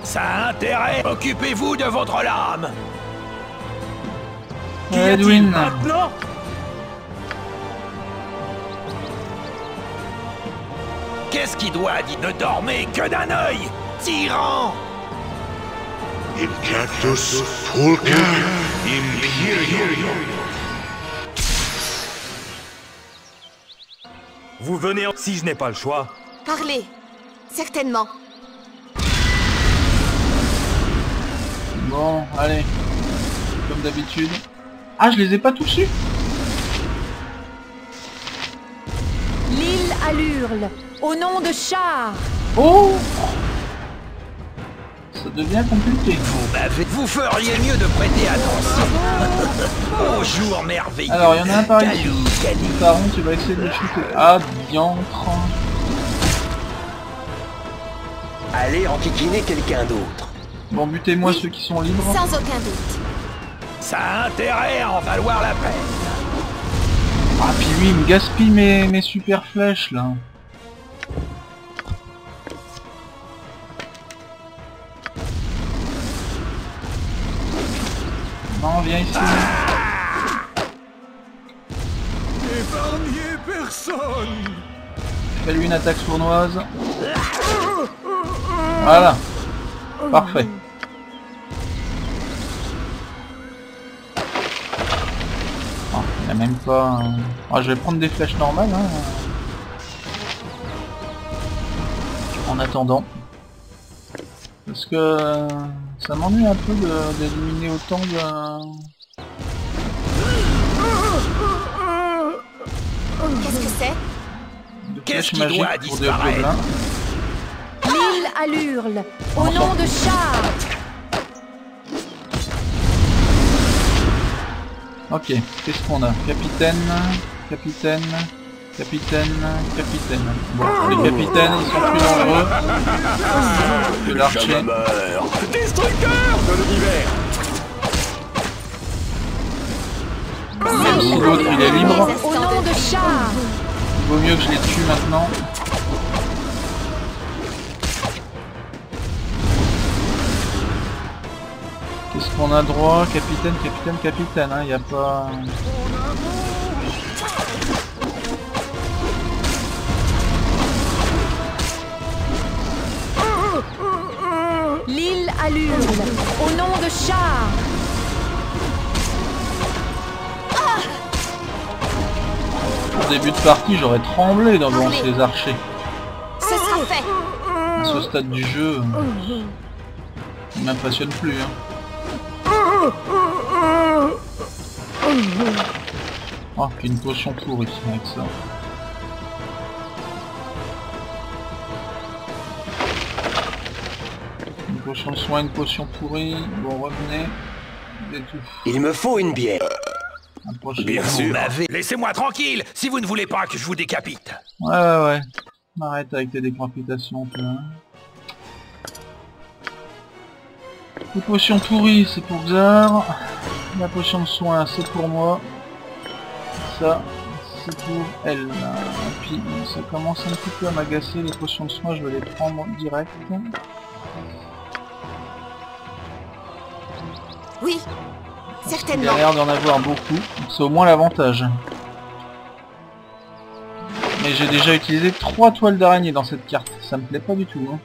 Ça a intérêt. Occupez-vous de votre lame. Edwin. Maintenant? Qu'est-ce qui doit dire? Ne dormez que d'un œil, tyran! Impactus Pulca Imperium. Vous venez si je n'ai pas le choix. Parlez. Certainement. Bon, allez. Comme d'habitude. Ah, je les ai pas tous eus. L'île à l'Hurle, au nom de Char. Oh, ça devient compliqué. Vous feriez mieux de prêter attention. Bonjour, merveilleux. Alors, il y en a un par ici. Calou, calou. Taron, tu vas essayer de le shooter. Ah, diantre. Allez enquiquiner quelqu'un d'autre. Bon, butez-moi ceux qui sont libres. Sans aucun doute. Ça a intérêt à en valoir la peine. Ah, puis lui, il me gaspille mes super flèches, là. Non, viens ici. Épargnez personne. Fais-lui une attaque sournoise. Voilà. Parfait. Oh, il a même pas... Oh, je vais prendre des flèches normales. Hein. En attendant. Parce que ça m'ennuie un peu d'éliminer autant de... Qu'est-ce que c'est? Qu'est-ce qui magique doit pour des disparaître? gobelins. L'île à l'Hurle, au nom de Char. Ok, qu'est-ce qu'on a? Capitaine, capitaine, capitaine, capitaine. Bon, les capitaines, ils sont plus nombreux que l'archer. Destructeur de l'univers. Même si l'autre il est libre, Au nom de Char. il vaut mieux que je les tue maintenant. Qu'est-ce qu'on a droit? Capitaine, capitaine, capitaine, hein, y a pas... L'île à l'Hurle, au nom de Char. Au début de partie, j'aurais tremblé devant ces archers. Ce sera fait. À ce stade du jeu, il m'impressionne plus. Hein. Oh, puis une potion pourrie avec ça. Une potion de soin, une potion pourrie. Bon, revenez. D'étouffe. Il me faut une bière. Un prochain Bien tour. sûr. Laissez-moi tranquille si vous ne voulez pas que je vous décapite. Ouais, ouais, ouais. Arrête avec tes décapitations, toi. Hein. Les potions pourries, c'est pour Xar. La potion de soin, c'est pour moi. Ça, c'est pour elle. Et puis, ça commence un petit peu à m'agacer. Les potions de soin, je vais les prendre direct. Oui. Il a Certainement. l'air d'en avoir beaucoup. C'est au moins l'avantage. Mais j'ai déjà utilisé 3 toiles d'araignée dans cette carte. Ça me plaît pas du tout. Hein.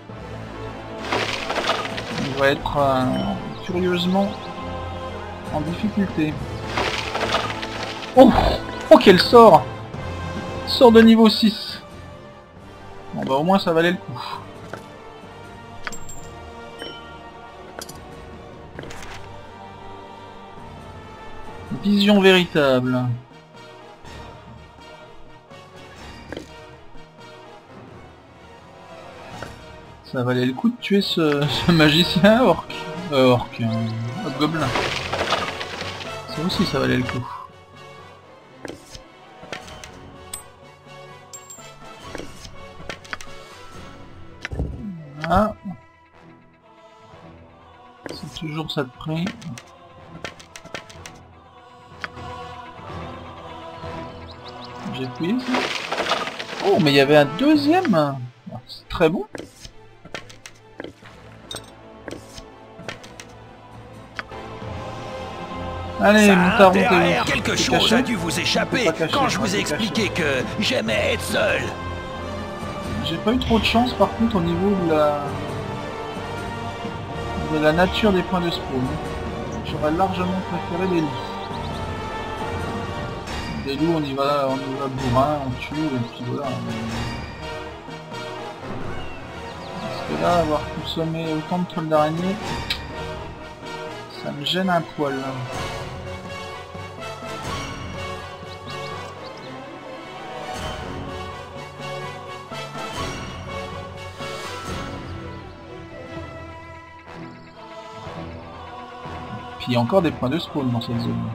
On va être curieusement en difficulté. Oh, oh quel sort! Sort de niveau 6. Bon bah au moins ça valait le coup. Vision véritable. Ça valait le coup de tuer ce magicien orc. Gobelin. Ça aussi ça valait le coup. Ah. C'est toujours ça de prix. J'ai appuyé ça. Oh mais il y avait un deuxième. C'est très bon. Allez, Ça a Montard, intérêt. Quelque t'es chose caché a dû vous échapper T'es pas caché, quand je vous ai t'es caché. expliqué que j'aimais être seul. J'ai pas eu trop de chance par contre au niveau de la nature des points de spawn. J'aurais largement préféré des loups. Des loups, on y va bourrin, on tue et puis voilà. Parce que là, avoir consommé autant de toiles d'araignée, ça me gêne un poil. Puis il y a encore des points de spawn dans cette zone.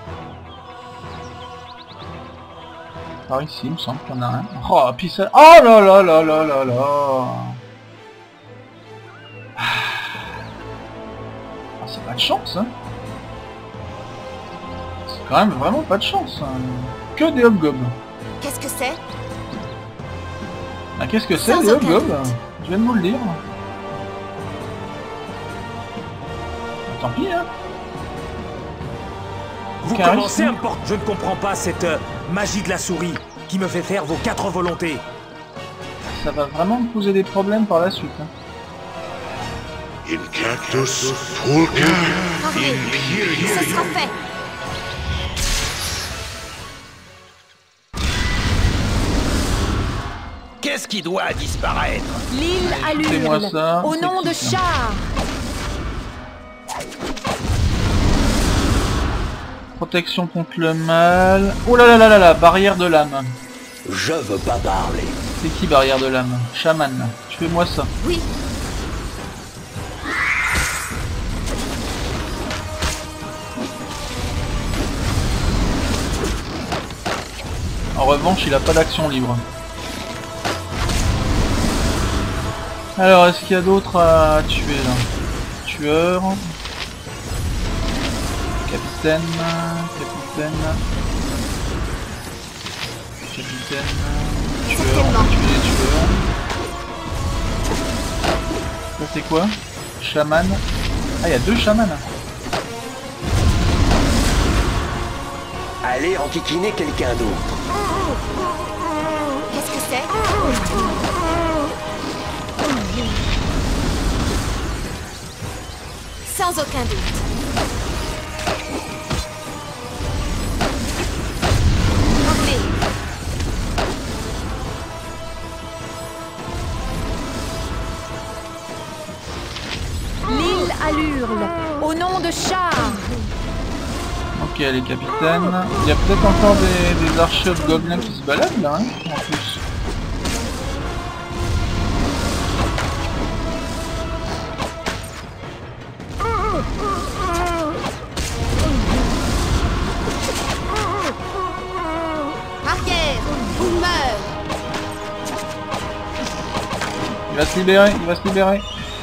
Par ici, il me semble qu'il y en a un. Oh, puis ça... Oh là là là là là là. Ah, c'est pas de chance, hein. C'est quand même vraiment pas de chance, hein. Que des hobgoblins. Qu'est-ce que c'est? Ah, qu'est-ce que c'est, Sans des aucun hobgoblins? Je viens de vous le dire. Tant pis, hein. Vous Car commencez ici- à me porter... Je ne comprends pas cette magie de la souris qui me fait faire vos 4 volontés. Ça va vraiment me poser des problèmes par la suite, hein. In cactus pulcher Parlez. Ce sera fait. Qu'est-ce qui doit disparaître? L'île Écoutez-moi allure. ça, Au c'est nom qui, de ça Char. Protection contre le mal. Oh là là là là là, barrière de l'âme. Je veux pas parler. C'est qui barrière de l'âme? Chaman. Fais-moi ça. Oui. En revanche, il a pas d'action libre. Alors, est-ce qu'il y a d'autres à tuer là? Tueur. Capitaine. Capitaine. Capitaine. Tueur. On va tuer les tueurs. Ça c'est quoi? Chaman. Ah, il y a 2 chamans. Allez enquiquiner quelqu'un d'autre. Qu'est-ce que c'est? Sans aucun doute. Parlez. L'île allure. Au nom de Char. Ok, les capitaines. Il y a peut-être encore des archers de gobelins qui se baladent là, hein, en plus. Arrière. Ou meurt. Il va se libérer, il va se libérer.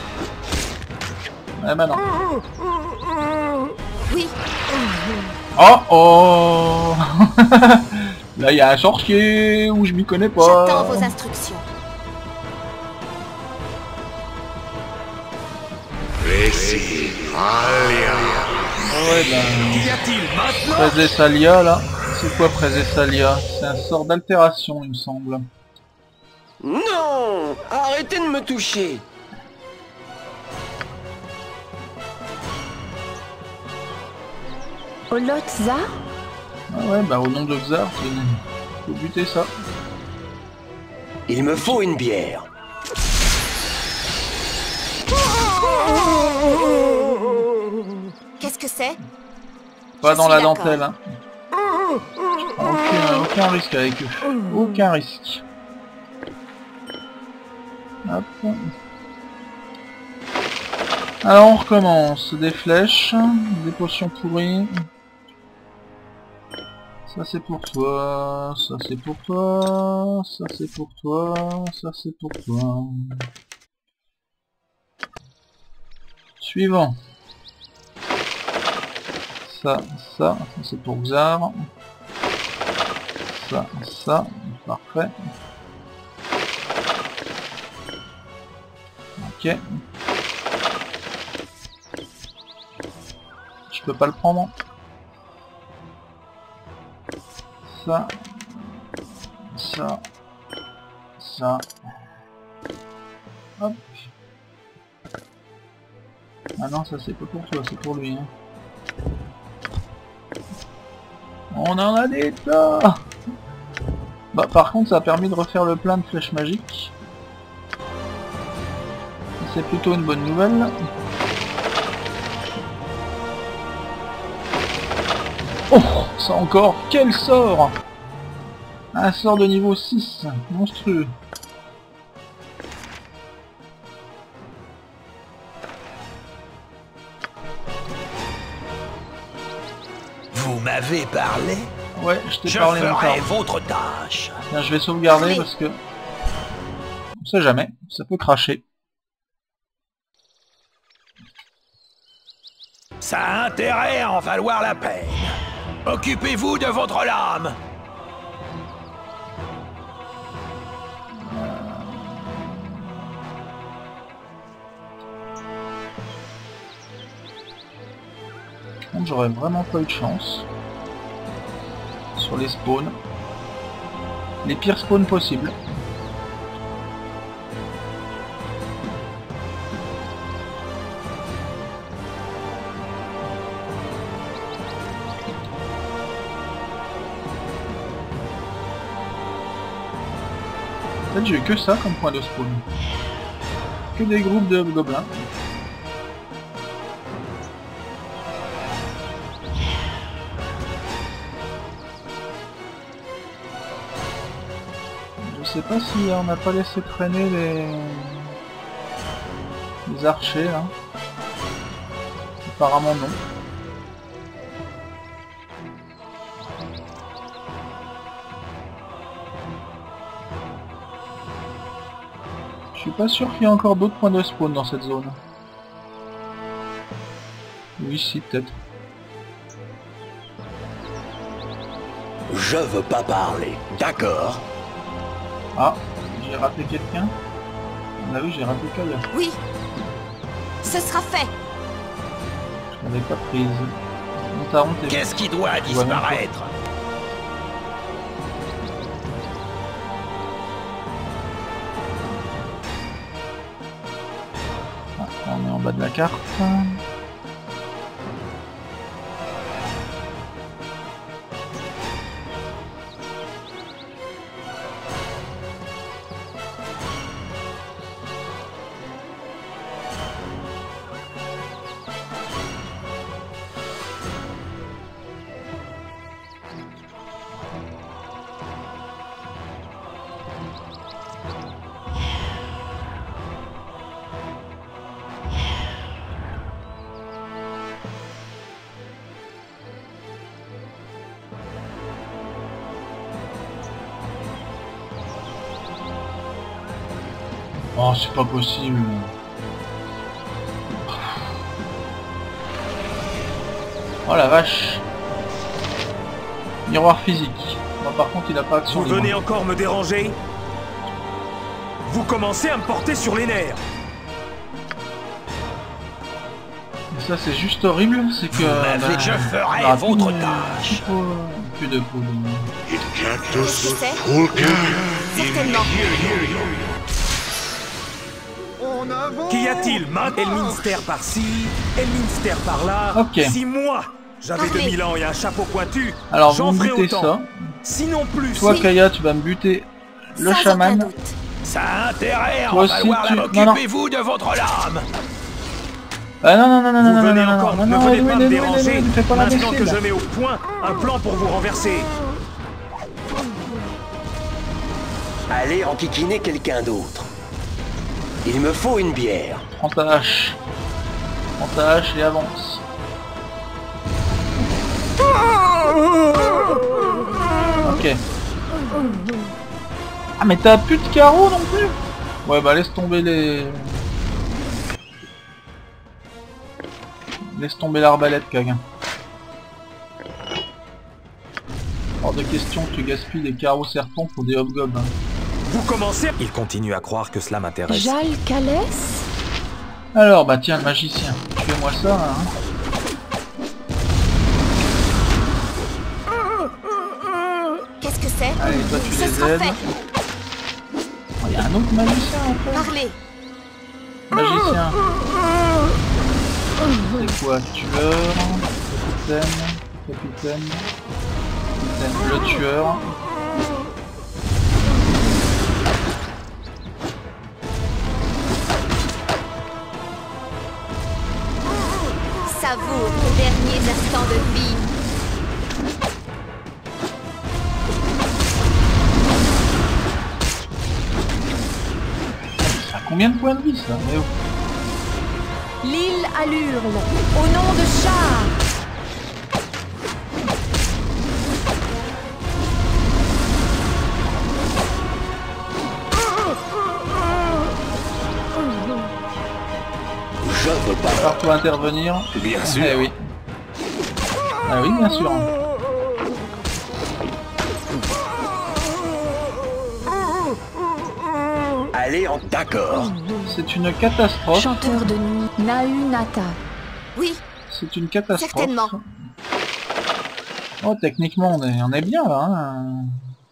Ah bah non. Oui. Oh oh. Là il y a un sorcier où je m'y connais pas. J'attends vos instructions. Presialia. Ouais ben... Qu'y a-t-il maintenant? Présalia là. C'est quoi Présalia? C'est un sort d'altération il me semble. Non! Arrêtez de me toucher! Olotza. Ah ouais bah au nom de Xar, faut buter ça. Il me faut une bière. Qu'est-ce que c'est? Pas Je dans suis la d'accord. dentelle hein. Je prends aucun risque avec eux. Aucun risque. Hop. Alors on recommence. Des flèches, des potions pourries. Ça c'est pour toi, ça c'est pour toi, ça c'est pour toi, ça c'est pour toi. Suivant. Ça c'est pour Xar. Ça, parfait. Ok. Je peux pas le prendre. ça. Ça. Ça. Hop. Ah non, ça c'est pas pour toi, c'est pour lui. Hein. On en a des tas. Bah par contre ça a permis de refaire le plein de flèches magiques. C'est plutôt une bonne nouvelle. Oh, ça encore, quel sort! Un sort de niveau 6, monstrueux. Vous m'avez parlé? Ouais, je t'ai Je parlé ferai encore. votre tâche. Tiens, je vais sauvegarder parce que... On sait jamais, ça peut cracher. Ça a intérêt à en valoir la peine. Occupez-vous de votre lame. J'aurais vraiment pas eu de chance sur les spawns. Les pires spawns possibles. En fait j'ai eu que ça comme point de spawn. Que des groupes de gobelins. Je sais pas si on n'a pas laissé traîner les archers là. Apparemment non. Je suis pas sûr qu'il y ait encore d'autres points de spawn dans cette zone. Oui, si, peut-être. Je veux pas parler. D'accord. Ah, j'ai raté quelqu'un. Ah oui, j'ai raté Kaya. Oui. Ce sera fait. Je l'avais pas prise. Montaron, t'es... Qu'est-ce qui doit disparaître? Ah, on est en bas de la carte. Oh, c'est pas possible. Oh la vache. Miroir physique. Bon, par contre, il a pas action. Vous venez encore me déranger? Vous commencez à me porter sur les nerfs. Et ça, c'est juste horrible, c'est que... Je ferai votre tâche. Plus de poudre. In cactus Qu'est-ce que c'est? Vulcan. Certainement. Qu'y a-t-il, Matt? Elminster par-ci, Elminster par-là. Ok. Si moi, j'avais Parlez. 2000 ans et un chapeau pointu, Alors, vous j'en me ferais butez autant. ça. Sinon plus. Toi, Oui. Kaya, tu vas me buter le Sans chaman. aucun doute. Ça a intérêt à Toi en aussi, valoir tu- la... non, non. Occupez-vous de votre lame. Ah non, non, non, non, non, Vous non, venez non, encore, non, ne non, venez non, pas non, me non, déranger, ne fais pas maintenant que l'imbécile. je mets au point un plan pour vous renverser. Allez enquiquiner quelqu'un d'autre. Il me faut une bière. Prends ta hache. Prends ta hache et avance. Ok. Ah mais t'as plus de carreaux non plus. Ouais bah laisse tomber les... Laisse tomber l'arbalète, Kaga. Hors de question que tu gaspilles des carreaux serpents pour des hobgobs. Hein. Vous commencez... Il continue à croire que cela m'intéresse. Jal Calès? Alors bah tiens, le magicien, fais-moi ça hein. que c'est? Allez, toi tu Ce les sera aides. fait. Il y a un autre magicien après. Parlez. Magicien. C'est quoi? Tueur, capitaine, le tueur. Savoure tes derniers instants de vie. Ça a combien de points de vie ça? Mais oh. L'île à l'Hurle, au nom de Char. Je veux pas. Alors toi intervenir. Bien sûr. Eh oui. Ah oui, bien sûr. Allez, d'accord. C'est une catastrophe. Chanteur de nuit, Naunata. Oui, C'est une catastrophe. certainement. Oh, techniquement, on est bien là. Hein.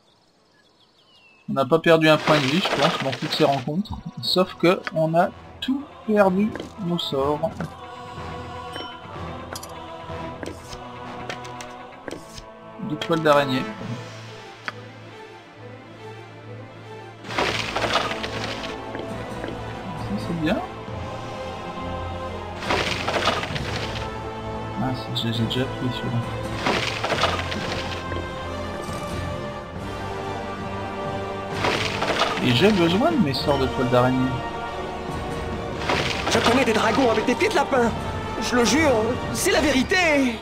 On n'a pas perdu un point de vie, je pense, dans toutes ces rencontres. Sauf que on a tout perdu nos sorts. Deux toiles d'araignée. Ça c'est bien. Ah, j'ai déjà pris celui-là. Et j'ai besoin de mes sorts de toile d'araignée. Je connais des dragons avec des pieds de lapin. Je le jure, c'est la vérité.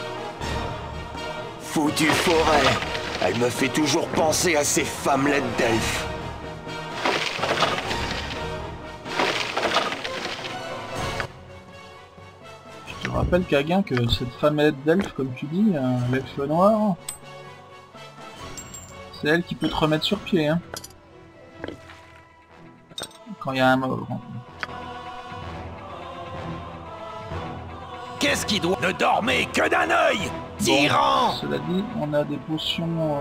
Foutue forêt. Elle me fait toujours penser à ces femmelets d'elfes. Je te rappelle, Kaguin, que cette femmelette d'elfe, comme tu dis, l'elfe noir, c'est elle qui peut te remettre sur pied, hein. Quand il y a un mort. Qu'est-ce qui doit... Ne dormez que d'un œil, tyran! Cela dit, on a des potions...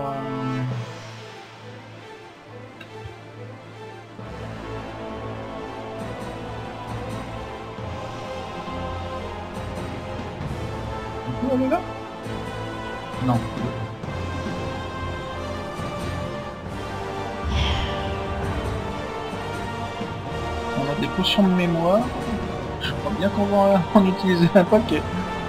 On peut aller là? Non. On a des potions de mémoire. Je crois bien qu'on va en utiliser un paquet.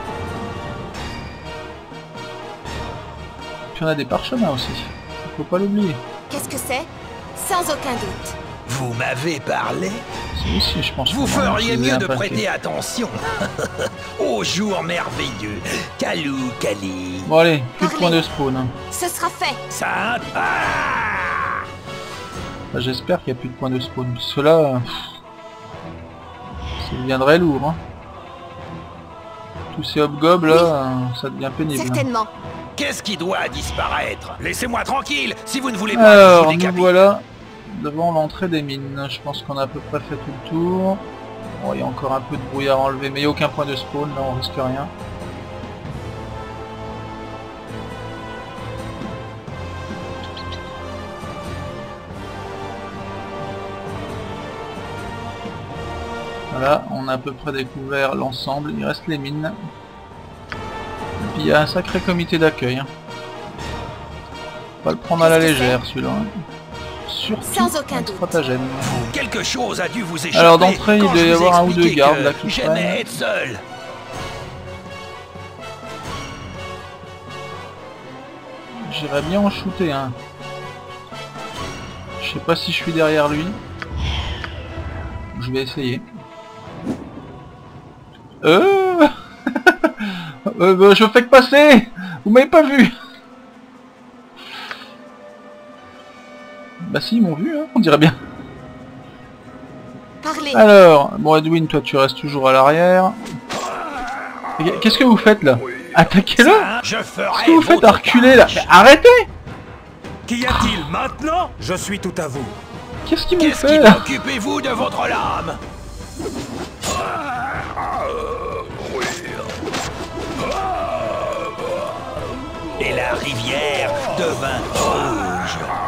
Puis on a des parchemins aussi. Faut pas l'oublier. Qu'est-ce que c'est? Sans aucun doute. Vous m'avez parlé? C'est ici, je pense. Vous qu'on va en feriez utiliser mieux un de paquet. prêter attention au jour merveilleux. Kalou Kali. Bon allez, plus de points de spawn. Hein. Ce sera fait. Ça... Ah! Enfin, j'espère qu'il n'y a plus de points de spawn. Parce que là, ça deviendrait lourd. Hein. Tous ces hobgobs là, ça devient pénible. Certainement. Qu'est-ce qui doit disparaître? Laissez-moi tranquille si vous ne voulez pas que je Alors, vous nous décapite. voilà devant l'entrée des mines. Je pense qu'on a à peu près fait tout le tour. Bon, il y a encore un peu de brouillard à enlever, mais il n'y a aucun point de spawn, là on risque rien. Voilà, on a à peu près découvert l'ensemble, il reste les mines. Et puis il y a un sacré comité d'accueil. Hein. Faut pas le prendre à la légère celui-là. Hein. Surtout Sans aucun un doute. stratagème. Quelque chose a dû vous échapper. Alors, d'entrée, il quand doit je y vous ai avoir un ou deux expliqué gardes, que là, qui j'aimais traînent. être seul. J'irais bien en shooter un. Je sais pas si je suis derrière lui. Je vais essayer. Bah, je fais que passer. Vous m'avez pas vu. Bah si, ils m'ont vu, hein, on dirait bien. Parlez. Alors, bon Edwin, toi tu restes toujours à l'arrière. Qu'est-ce que vous faites là? Attaquez-le. Ça, je ferai Qu'est-ce que vous faites votre à reculer là? tâche. Mais arrêtez. Qu'y a-t-il maintenant? Je suis tout à vous. Qu'est-ce qu'ils m'ont Qu'est-ce fait qui là? occupez-vous de votre lame? et la rivière devint rouge.